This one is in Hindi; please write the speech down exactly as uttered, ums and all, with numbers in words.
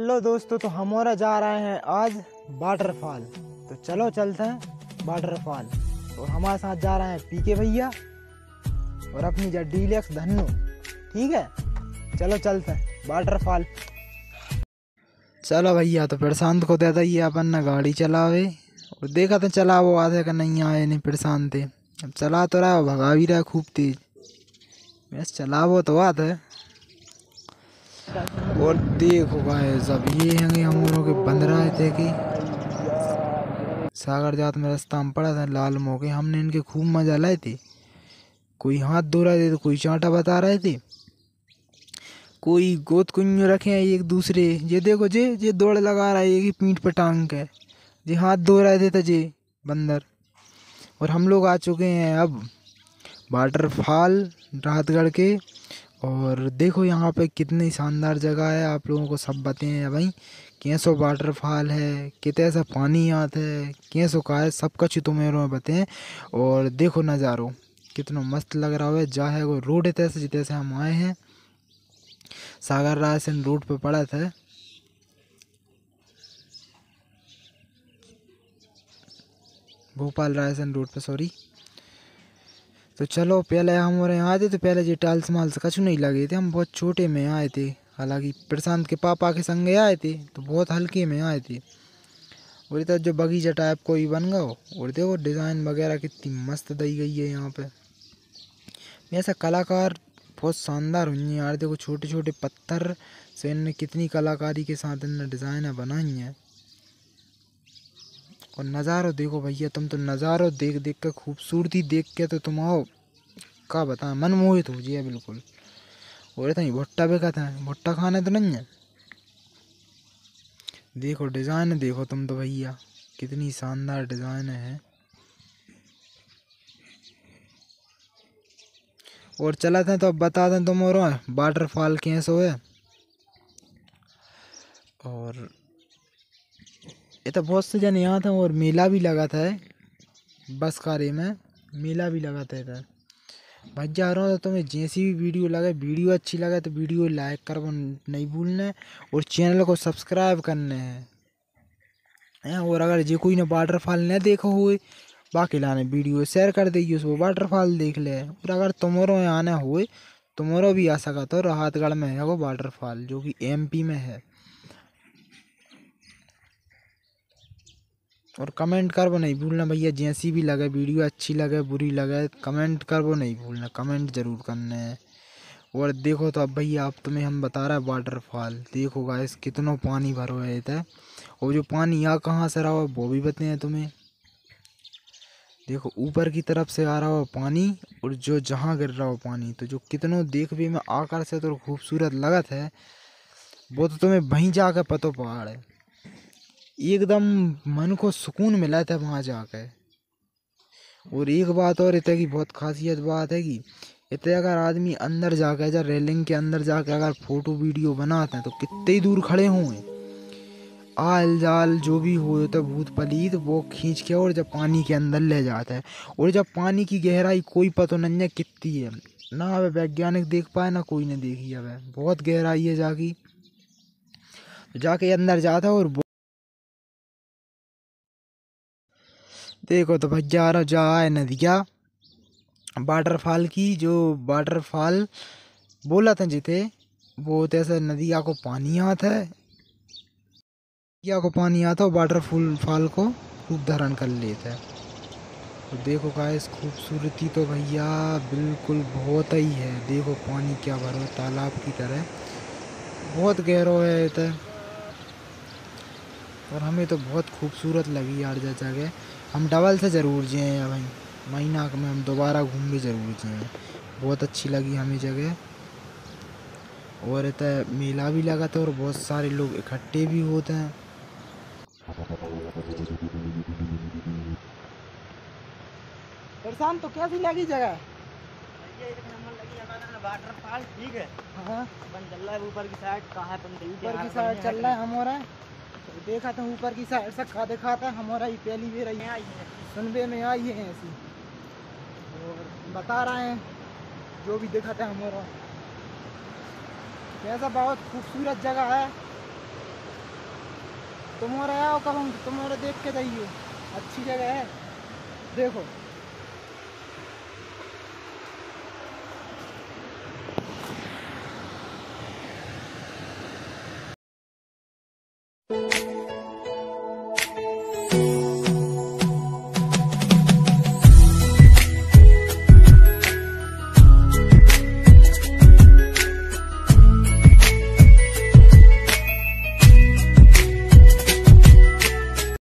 हेलो दोस्तों, तो हमारा जा रहे हैं आज वाटरफॉल। तो चलो चलते हैं वाटरफॉल। और हमारे साथ जा रहे हैं पीके भैया और अपनी जा डीलक्स धन्नू। ठीक है, चलो चलते हैं वाटरफॉल। चलो भैया, तो प्रशांत को दे दिए अपन ना गाड़ी चलावे। और देखा तो चला वो आधे का नहीं आए नहीं प्रशांत। अब चला तो रहा, भगा भी रहा खूब तेज। बस चला वो तो बात है। और देखो गाइस, अब ये हैं हम लोगों के बंद रहे थे कि सागर जात में रास्ता में पड़ा था लाल मोके। हमने इनके खूब मजा लाए थे। कोई हाथ धो रहे थे तो कोई चांटा बता रहे थे, कोई गोद कुंज रखे हैं एक दूसरे। ये देखो जे जे दौड़ लगा रहा है एक ही पीठ पे टांग के, जे हाथ धो रहे थे तो जे बंदर। और हम लोग आ चुके हैं अब वाटरफॉल राहतगढ़ के। और देखो यहाँ पे कितनी शानदार जगह है, आप लोगों को सब बताएं भाई। कैसो वाटरफॉल है, कितने ऐसा पानी आता है, कैसो का है, सब कुछ तुम्हें बताएं। और देखो नज़ारो कितना मस्त लग रहा है। जा है वो रोड है तैसे जैसे हम आए हैं सागर रायसन रोड पे पड़ा था। भोपाल रायसन रोड पे, सॉरी। तो चलो, पहले हम और यहाँ आए थे तो पहले जी टाइल्स माल्स कछु नहीं लगे थे। हम बहुत छोटे में आए थे, हालांकि प्रशांत के पापा के संग आए थे तो बहुत हल्के में आए थे। और इधर जो बगीचा टाइप कोई बन गया। और देखो डिज़ाइन वगैरह कितनी मस्त दी गई है यहाँ पे। ऐसा कलाकार बहुत शानदार हुई यार। देखो छोटे छोटे पत्थर से इनने कितनी कलाकारी के साथ इनने डिज़ाइनें बनाई हैं। और नज़ारो देखो भैया, तुम तो नज़ारो देख देख के, खूबसूरती देख के तो तुम आओ का बता, मन मोहित हो जिए बिल्कुल। और इतना ही भुट्टा भी कहते हैं, भुट्टा खाने तो नहीं है। देखो डिज़ाइन देखो तुम तो भैया, कितनी शानदार डिज़ाइन है। और चलाते हैं तो अब बता दें तुम और वाटरफॉल कैसे है। और ये तो बहुत से जन यहाँ था। और मेला भी लगा था बस कारे में, मेला भी लगा था इधर। भाई जा रहा हूँ, तो तुम्हें जैसी भी वीडियो लगे, वीडियो अच्छी लगे तो वीडियो लाइक कर नहीं भूलना और चैनल को सब्सक्राइब करने हैं। और अगर जो कोई ने वाटरफॉल न देखो हुए, बाकी लाने वीडियो शेयर कर देगी, उसको वाटरफॉल देख ले। और अगर तुम्हारो आना हुए, तुम्हारो भी आ सका तो राहतगढ़ में है वो वाटरफॉल, जो कि एमपी में है। और कमेंट कर वो नहीं भूलना भैया, जैसी भी लगे वीडियो, अच्छी लगे बुरी लगे, कमेंट कर वो नहीं भूलना, कमेंट जरूर करने हैं। और देखो तो अब भैया, अब तुम्हें हम बता रहे हैं वाटरफॉल। देखो गाइस कितना पानी भरो है इधर। और जो पानी यहाँ कहाँ से रहा हो वो भी बताएं तुम्हें। देखो ऊपर की तरफ से आ रहा हो पानी, और जो जहाँ गिर रहा हो पानी, तो जो कितनों देखने में आकर्षित और खूबसूरत लगत है, वो तो तुम्हें वहीं जाकर पतो पहाड़ है। एकदम मन को सुकून मिला था वहाँ जाकर। और एक बात और इतने की बहुत खासियत बात है कि इतने अगर आदमी अंदर जाकर, जब रेलिंग के अंदर जाकर अगर फोटो वीडियो बनाते हैं तो कितने दूर खड़े हुए आल जाल जो भी हो तो भूत पलीत वो खींच के और जब पानी के अंदर ले जाता है। और जब पानी की गहराई कोई पता नहीं है कितनी है, ना अब वैज्ञानिक देख पाए ना कोई ने देखी। अब बहुत गहराई है जाकी, जाके अंदर जाता है। और देखो तो भैया रहा जा है नदिया वाटरफॉल की। जो वाटरफॉल बोला था जिते, वो जैसे नदिया को पानी आता है, नदिया को पानी आता है, वाटरफॉल फॉल को खूब धारण कर लेता है। तो देखो गाइस खूबसूरती तो भैया बिल्कुल बहुत ही है। देखो पानी क्या भरो तालाब की तरह, बहुत गहरा है इधर। और हमें तो बहुत खूबसूरत लगी यार जा जगह। हम डबल से ज़रूर जाए भाई, महीना में हम दोबारा घूम के ज़रूर जाए। बहुत अच्छी लगी हमें जगह। और इतना मेला भी लगा था और बहुत सारे लोग इकट्ठे भी होते हैं। प्रशांत तो कैसी लगी जगह? वाटरफॉल ठीक है। हाँ, अपन चल रहा है ऊपर की साइड। कहाँ अपन ऊपर की साइड चल रहा है हमारा। तो देखा था ऊपर की साइड से खा देखा था हमारा ही पहली बार आई है, सुनबे में आई है ऐसी। और बता रहे हैं जो भी देखा था हमारा, कैसा बहुत खूबसूरत जगह है। तुम और आओ कब हम तुम और देख के जाइयो, अच्छी जगह है देखो।